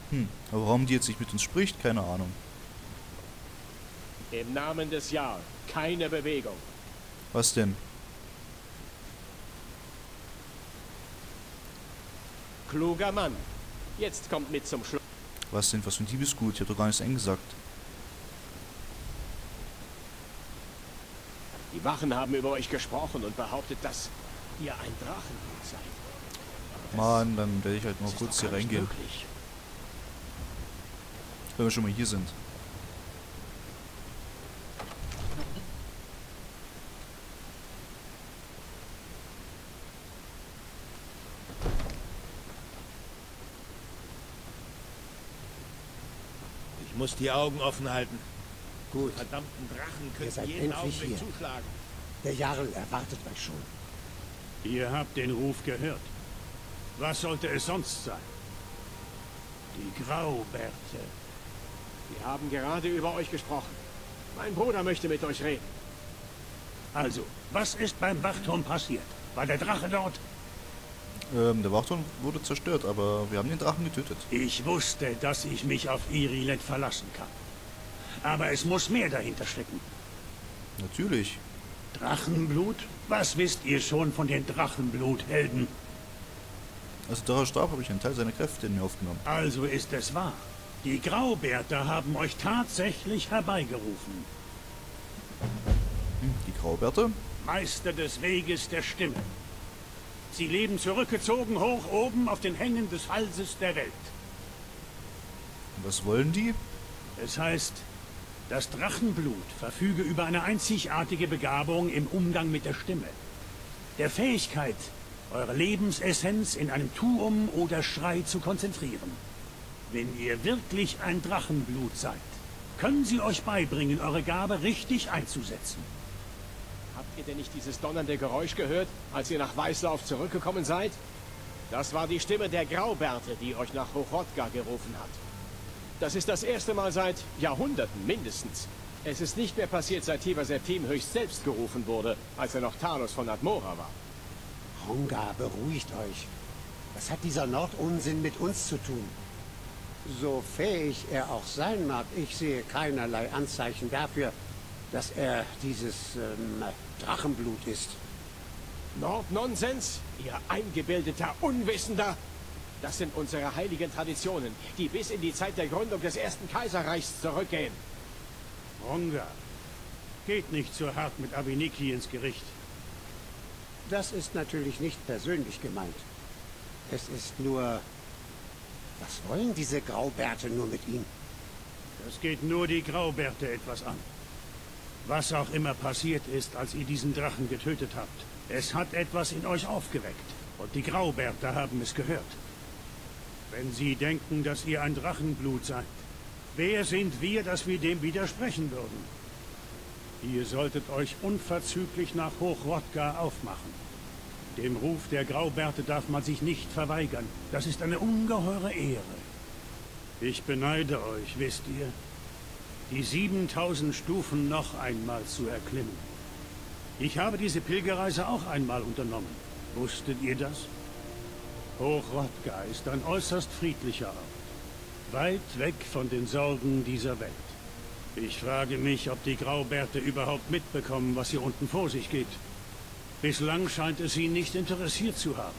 Aber warum die jetzt nicht mit uns spricht, keine Ahnung. Im Namen des Jarl, keine Bewegung. Was denn? Kluger Mann. Jetzt kommt mit zum Schluss. Was denn? Was für ein Diebesgut? Ich hab doch gar nichts eingesagt. Die Wachen haben über euch gesprochen und behauptet, dass ihr ein Drachenblut seid. Mann, dann werde ich halt mal Das ist kurz doch hier gar nicht reingehen. möglich. Wenn wir schon mal hier sind. Ich muss die Augen offen halten. Gut, Verdammten Drachen Ihr können seid jeden endlich Augenblick hier. zuschlagen. der Jarl erwartet euch schon. Ihr habt den Ruf gehört. Was sollte es sonst sein? Die Graubärte. Wir haben gerade über euch gesprochen. Mein Bruder möchte mit euch reden. Also, was ist beim Wachturm passiert? War der Drache dort? Der Wachturm wurde zerstört, aber wir haben den Drachen getötet. Ich wusste, dass ich mich auf Irilet verlassen kann. Aber es muss mehr dahinter stecken. Natürlich. Drachenblut? Was wisst ihr schon von den Drachenbluthelden? Also Dara starb, habe ich einen Teil seiner Kräfte in mir aufgenommen. Also ist es wahr. Die Graubärte haben euch tatsächlich herbeigerufen. Die Graubärte? Meister des Weges der Stimme. Sie leben zurückgezogen hoch oben auf den Hängen des Halses der Welt. Was wollen die? Es heißt, das Drachenblut verfüge über eine einzigartige Begabung im Umgang mit der Stimme. Der Fähigkeit, eure Lebensessenz in einem Tuum oder Schrei zu konzentrieren. Wenn ihr wirklich ein Drachenblut seid, können sie euch beibringen, eure Gabe richtig einzusetzen. Habt ihr denn nicht dieses donnernde Geräusch gehört, als ihr nach Weißlauf zurückgekommen seid? Das war die Stimme der Graubärte, die euch nach Hochrodgar gerufen hat. Das ist das erste Mal seit Jahrhunderten mindestens. Es ist nicht mehr passiert, seit Tiber Septim höchst selbst gerufen wurde, als er noch Talos von Admora war. Honga, beruhigt euch. Was hat dieser Nordunsinn mit uns zu tun? So fähig er auch sein mag, ich sehe keinerlei Anzeichen dafür, dass er dieses Drachenblut ist. Nordnonsens, ihr eingebildeter Unwissender! Das sind unsere heiligen Traditionen, die bis in die Zeit der Gründung des ersten Kaiserreichs zurückgehen. Ronga, geht nicht so hart mit Abiniki ins Gericht. Das ist natürlich nicht persönlich gemeint. Es ist nur... Was wollen diese Graubärte nur mit ihm? Das geht nur die Graubärte etwas an. Was auch immer passiert ist, als ihr diesen Drachen getötet habt, es hat etwas in euch aufgeweckt. Und die Graubärte haben es gehört. Wenn sie denken, dass ihr ein Drachenblut seid, wer sind wir, dass wir dem widersprechen würden? Ihr solltet euch unverzüglich nach Hochrodgar aufmachen. Dem Ruf der Graubärte darf man sich nicht verweigern. Das ist eine ungeheure Ehre. Ich beneide euch, wisst ihr, die 7000 Stufen noch einmal zu erklimmen. Ich habe diese Pilgerreise auch einmal unternommen. Wusstet ihr das? Hochrodgar ist ein äußerst friedlicher Ort. Weit weg von den Sorgen dieser Welt. Ich frage mich, ob die Graubärte überhaupt mitbekommen, was hier unten vor sich geht. Bislang scheint es sie nicht interessiert zu haben.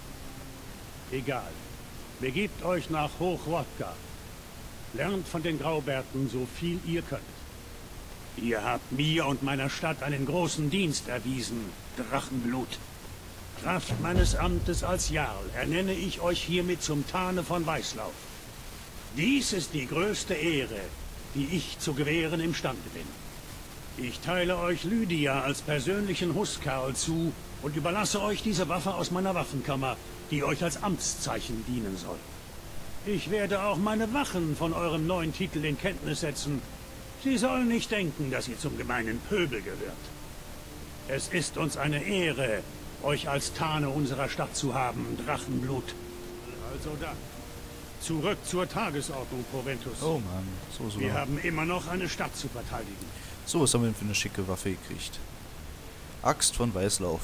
Egal. Begebt euch nach Hochrodgar. Lernt von den Graubärten so viel ihr könnt. Ihr habt mir und meiner Stadt einen großen Dienst erwiesen, Drachenblut. Kraft meines Amtes als Jarl ernenne ich euch hiermit zum Tane von Weißlauf. Dies ist die größte Ehre, die ich zu gewähren imstande bin. Ich teile euch Lydia als persönlichen Huskarl zu und überlasse euch diese Waffe aus meiner Waffenkammer, die euch als Amtszeichen dienen soll. Ich werde auch meine Wachen von eurem neuen Titel in Kenntnis setzen. Sie sollen nicht denken, dass ihr zum gemeinen Pöbel gehört. Es ist uns eine Ehre, euch als Tane unserer Stadt zu haben, Drachenblut. Also dann, zurück zur Tagesordnung, Proventus. Oh Mann, so. Wir haben immer noch eine Stadt zu verteidigen. So, was haben wir denn für eine schicke Waffe gekriegt? Axt von Weißlauf.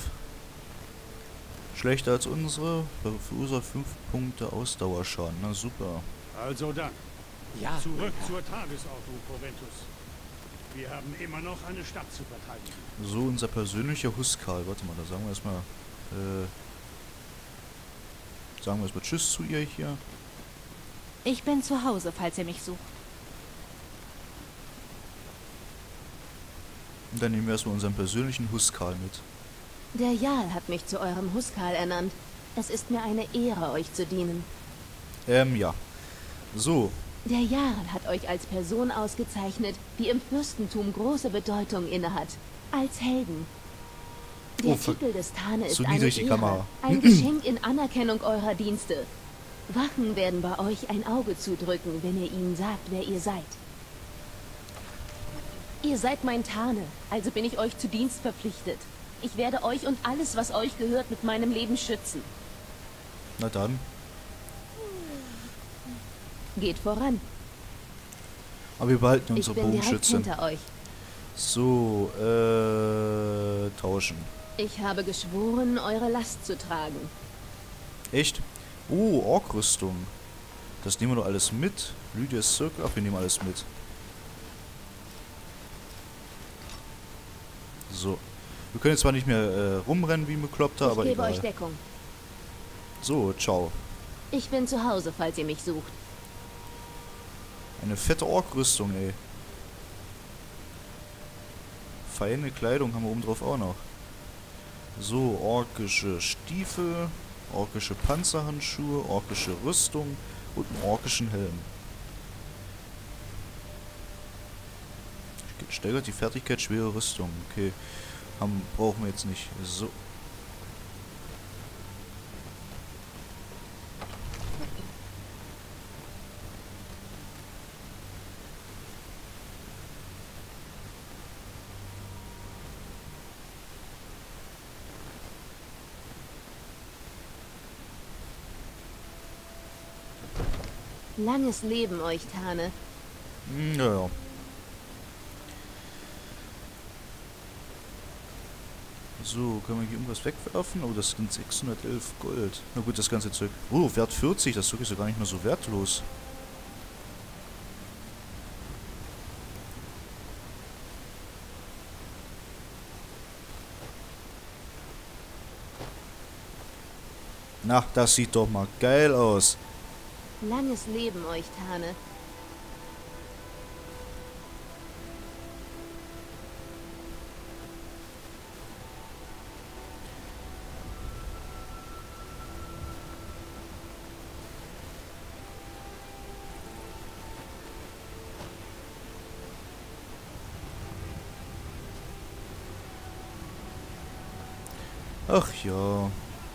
Schlechter als unsere, verursacht 5 Punkte Ausdauerschaden. Na super. Also dann, Ja, zurück zur Tagesordnung, Proventus. Wir haben immer noch eine Stadt zu verteidigen. So, unser persönlicher Huskarl. Warte mal, da sagen wir erstmal, Tschüss zu ihr hier. Ich bin zu Hause, falls ihr mich sucht. Und dann nehmen wir erstmal unseren persönlichen Huskarl mit. Der Jarl hat mich zu eurem Huskarl ernannt. Es ist mir eine Ehre, euch zu dienen. Ja. So, Der Jarl hat euch als Person ausgezeichnet, die im Fürstentum große Bedeutung innehat. Als Helden. Der Titel des Tane ist so eine niedrig die Ehre, Kamera. ein Geschenk in Anerkennung eurer Dienste. Wachen werden bei euch ein Auge zudrücken, wenn ihr ihnen sagt, wer ihr seid. Ihr seid mein Tane, also bin ich euch zu Dienst verpflichtet. Ich werde euch und alles, was euch gehört, mit meinem Leben schützen. na dann. Geht voran. Aber wir behalten Ich unsere bin direkt Bogenschützen. hinter euch. So, tauschen. Ich habe geschworen, eure Last zu tragen. Echt? Oh, Ork-Rüstung. Das nehmen wir doch alles mit. Lydia's Circle. Ach, wir nehmen alles mit. So. Wir können jetzt zwar nicht mehr rumrennen wie ein Bekloppter, Ich aber gebe egal. euch Deckung. So, ciao. Ich bin zu Hause, falls ihr mich sucht. Eine fette Ork-Rüstung, ey. Feine Kleidung haben wir oben drauf auch noch. So, orkische Stiefel, orkische Panzerhandschuhe, orkische Rüstung und einen orkischen Helm. Steigert die Fertigkeit schwere Rüstung. Okay, brauchen wir jetzt nicht. So. Langes Leben euch, Tane. Ja. So, können wir hier irgendwas wegwerfen? Oh, das sind 611 Gold. Na gut, das ganze Zeug. Oh, Wert 40, das Zeug ist ja gar nicht mehr so wertlos. Na, das sieht doch mal geil aus. Langes Leben euch, Tane. Ach ja.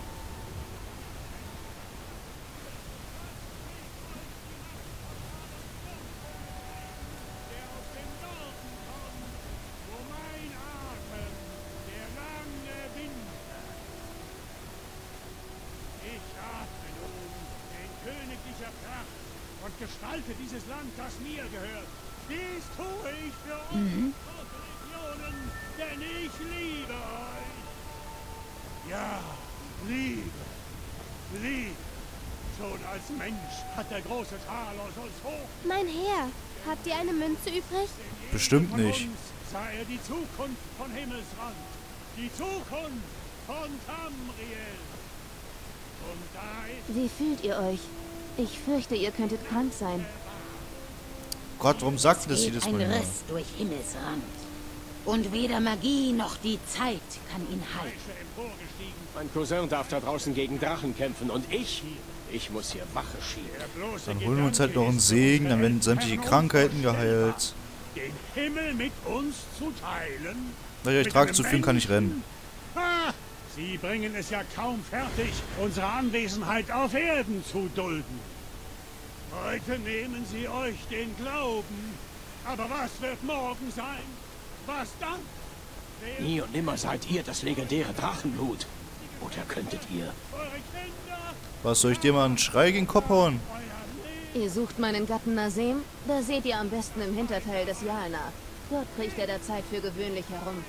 Und gestalte dieses Land, das mir gehört. Dies tue ich für unsere Legionen, denn ich liebe euch. Ja, Liebe. Liebe. Schon als Mensch hat der große Talos uns hoch. Mein Herr, habt ihr eine Münze übrig? Bestimmt Von nicht. uns sah er die Zukunft von Himmelsrand. Die Zukunft von Tamriel. Und da ist... Wie fühlt ihr euch? Ich fürchte, ihr könntet krank sein. Gott, warum sagt das jedes ein Mal? immer? Riss durch Himmelsrand. Und weder Magie noch die Zeit kann ihn halten. Mein Cousin darf da draußen gegen Drachen kämpfen und ich muss hier Wache schieben. Dann holen wir uns halt noch einen Segen, dann werden sämtliche Krankheiten geheilt. Den Himmel mit uns zu teilen. Weil ich euch trage zu viel, kann ich rennen. Ha! Sie bringen es ja kaum fertig, unsere Anwesenheit auf Erden zu dulden. Heute nehmen sie euch den Glauben. Aber was wird morgen sein? Was dann? Nie und nimmer seid ihr das legendäre Drachenblut. Oder könntet ihr? Eure Kinder, Was, soll ich dir mal einen Schrei gegen den Kopf hauen? Ihr sucht meinen Gatten Nasem? Da seht ihr am besten im Hinterteil des Jarl nach. Dort kriecht er derzeit für gewöhnlich herum.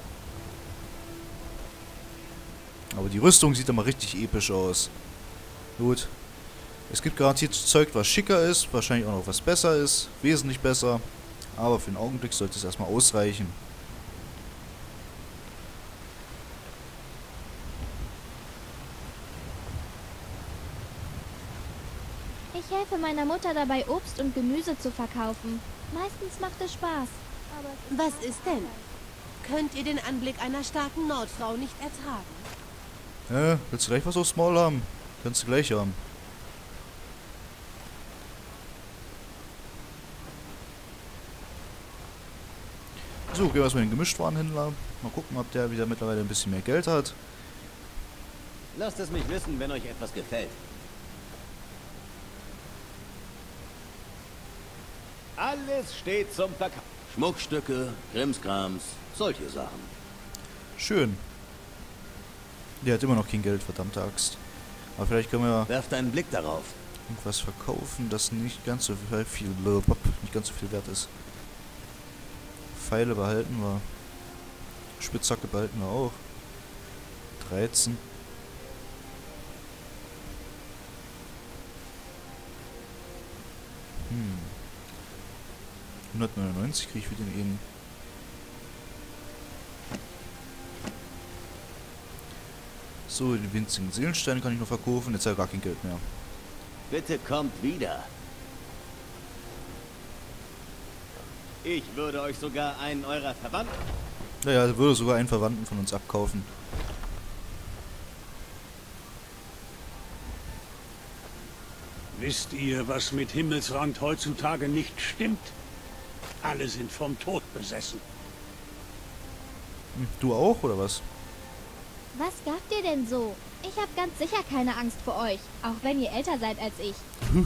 Aber die Rüstung sieht doch mal richtig episch aus. Gut. Es gibt garantiert Zeug, was schicker ist, wahrscheinlich auch noch was besser ist, wesentlich besser. Aber für den Augenblick sollte es erstmal ausreichen. Ich helfe meiner Mutter dabei, Obst und Gemüse zu verkaufen. Meistens macht es Spaß. Aber Was ist denn? Könnt ihr den Anblick einer starken Nordfrau nicht ertragen? Willst du gleich was aufs Maul haben? Kannst du gleich haben. So, gehen wir erstmal in den Gemischtwarenhändler. Mal gucken, ob der wieder mittlerweile ein bisschen mehr Geld hat. Lasst es mich wissen, wenn euch etwas gefällt. Alles steht zum Verkauf. Schmuckstücke, Krimskrams, solche Sachen. Schön. Der hat immer noch kein Geld, verdammte Axt. Aber vielleicht können wir Werft einen Blick darauf. irgendwas verkaufen, das nicht ganz so viel wert ist. Pfeile behalten wir. Spitzhacke behalten wir auch. 13. Hm. 199 kriege ich für den eben. So, den winzigen Seelenstein kann ich noch verkaufen. Jetzt hat er gar kein Geld mehr. Bitte kommt wieder. Ich würde euch sogar einen eurer Verwandten... Naja, er würde sogar einen Verwandten von uns abkaufen. Wisst ihr, was mit Himmelsrand heutzutage nicht stimmt? Alle sind vom Tod besessen. Hm, du auch, oder was? was gabt ihr denn so? Ich habe ganz sicher keine Angst vor euch, auch wenn ihr älter seid als ich.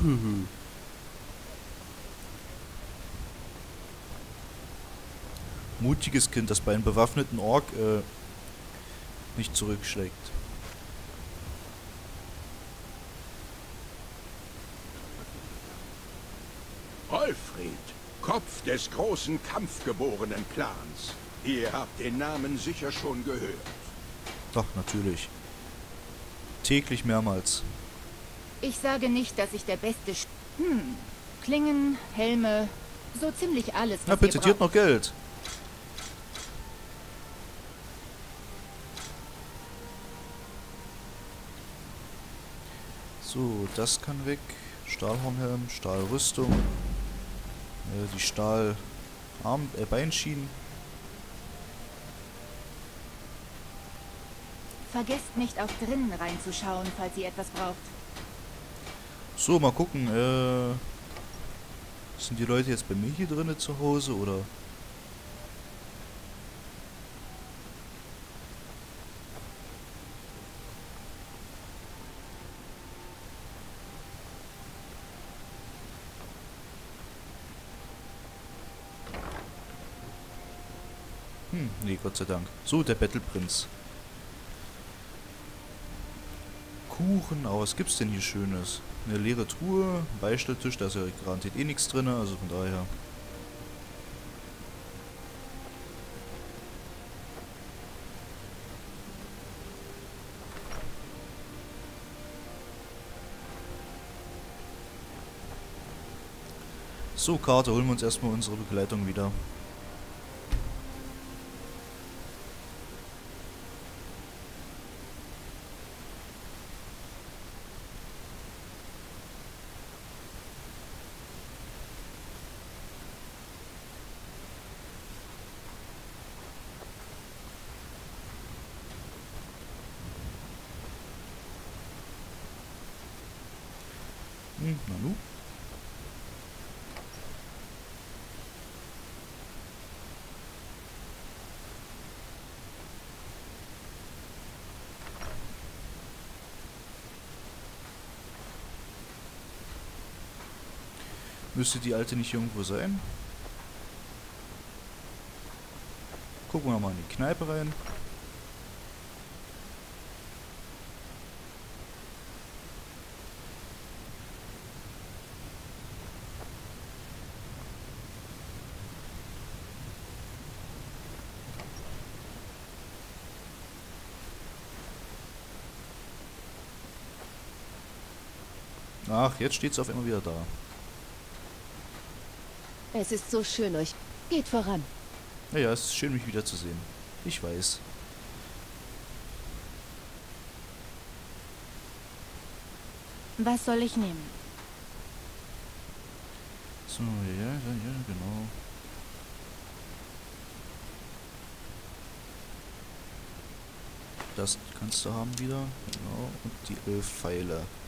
Mutiges Kind, das bei einem bewaffneten Ork nicht zurückschlägt. Olfried, Kopf des großen kampfgeborenen Clans. Ihr habt den Namen sicher schon gehört. Doch, natürlich. Täglich mehrmals. Ich sage nicht, dass ich der beste Klingen, Helme, so ziemlich alles, Na was bitte, ihr die hat braucht. noch Geld. So, das kann weg. Stahlhornhelm, Stahlrüstung. Die Beinschienen. Vergesst nicht, auch drinnen reinzuschauen, falls ihr etwas braucht. So, mal gucken. Sind die Leute jetzt bei mir hier drinnen zu Hause, oder? Nee, Gott sei Dank. So, der Battleprinz. Kuchen, aber was gibt's denn hier Schönes? Eine leere Truhe, Beistelltisch, da ist ja garantiert eh nichts drin, also von daher. So, Karte, holen wir uns erstmal unsere Begleitung wieder. Nanu? Müsste die alte nicht irgendwo sein? Gucken wir mal in die Kneipe rein. Ach, jetzt steht sie auf einmal wieder da. Es ist so schön, euch. Geht voran. Naja, es ist schön, mich wiederzusehen. Ich weiß. Was soll ich nehmen? So, ja, genau. Das kannst du haben wieder. Genau. Und die 11 Pfeile.